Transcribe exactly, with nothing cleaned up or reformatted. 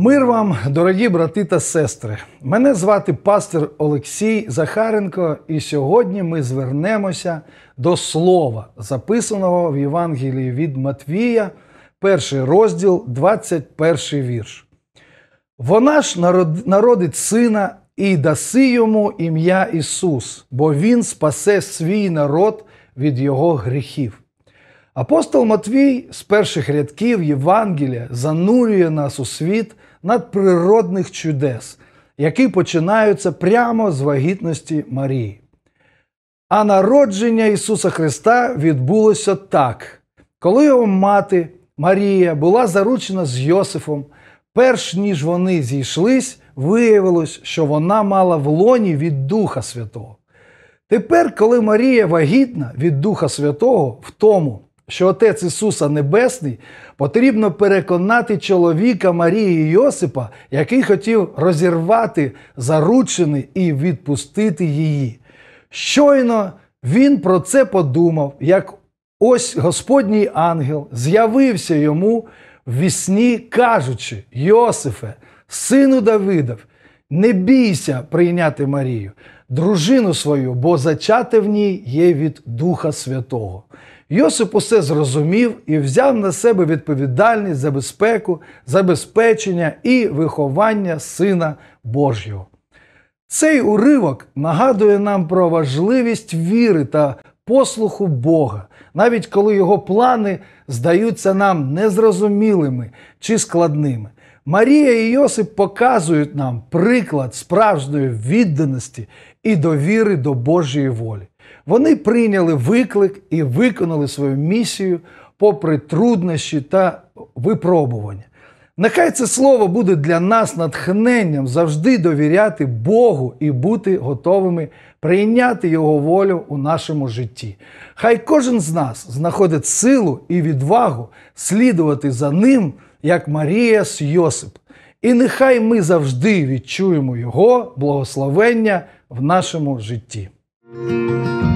Мир вам, дорогі брати та сестри! Мене звати пастор Олексій Захаренко, і сьогодні ми звернемося до Слова, записаного в Євангелії від Матвія, перший розділ, двадцять перший вірш. «Вона ж народить сина, і даси йому ім'я Ісус, бо Він спасе свій народ від його гріхів». Апостол Матвій з перших рядків Євангелія занурює нас у світ надприродних чудес, які починаються прямо з вагітності Марії. А народження Ісуса Христа відбулося так. Коли його мати Марія була заручена з Йосифом, перш ніж вони зійшлись, виявилось, що вона мала в лоні від Духа Святого. Тепер, коли Марія вагітна від Духа Святого в тому, що Отець Ісуса Небесний, потрібно переконати чоловіка Марії Йосипа, який хотів розірвати заручини і відпустити її. Щойно він про це подумав, як ось Господній ангел з'явився йому в вісні, кажучи: «Йосифе, сину Давидов, не бійся прийняти Марію, дружину свою, бо зачате в ній є від Духа Святого». Йосип усе зрозумів і взяв на себе відповідальність за безпеку, забезпечення і виховання Сина Божого. Цей уривок нагадує нам про важливість віри та послуху Бога, навіть коли Його плани здаються нам незрозумілими чи складними. Марія і Йосип показують нам приклад справжньої відданості і довіри до Божої волі. Вони прийняли виклик і виконали свою місію попри труднощі та випробування. Нехай це слово буде для нас натхненням завжди довіряти Богу і бути готовими прийняти Його волю у нашому житті. Хай кожен з нас знаходить силу і відвагу слідувати за Ним, як Марія з Йосипом. І нехай ми завжди відчуємо Його благословення в нашому житті.